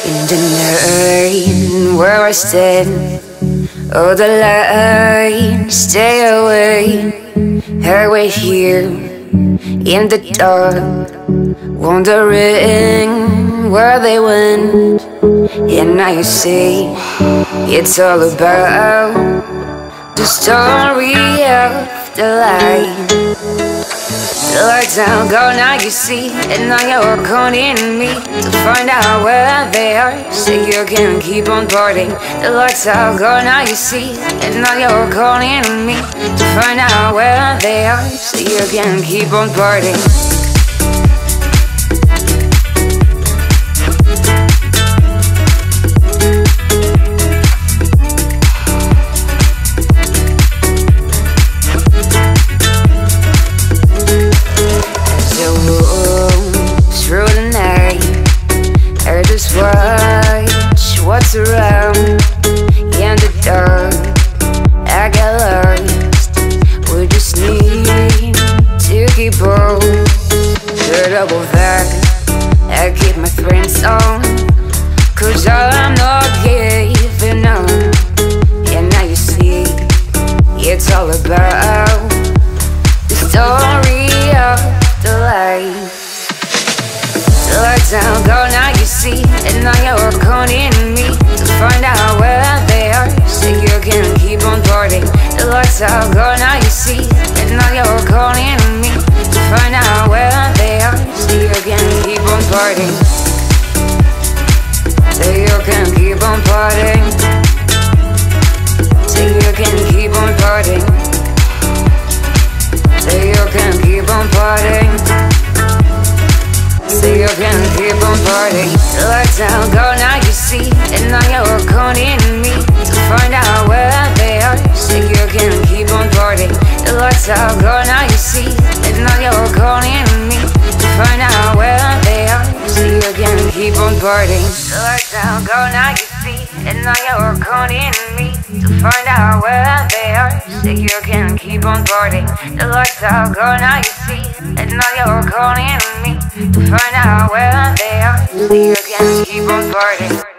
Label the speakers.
Speaker 1: In the night where I stand, oh the light, stay away. I wait here in the dark, wondering where they went. And now you see, it's all about the story of the light. The lights now go, now you see, and now you're calling me to find out where they are, so you can keep on partying. The lights now go, now you see, and now you're calling me to find out where they are, so you can keep on partying. Watch what's around in the dark. I got lost. We just need to keep on the double back. I keep my friends on, 'cause I'm not giving up. And now you see, it's all about the story of the life. The lights down go, now you see, and now you're calling me to find out where they are, so you can keep on partying. The lights out go, now you see, and now you're calling me to find out where they are, so you can keep on partying. So you can keep on partying. So you can keep on partying. So you can keep on partying. So you can keep on partying. The lights now go, now you see, and now you're calling me to find out where they are, so you can keep on partying. The lights now go, now you see, and now you're calling me to find out where they are, so you can keep on partying. The lights now go, now you see, and now you're calling me to find out where they are, so you can keep on partying. The lights now go, now you see, and now you're calling me to find out where they are, so you can keep on partying.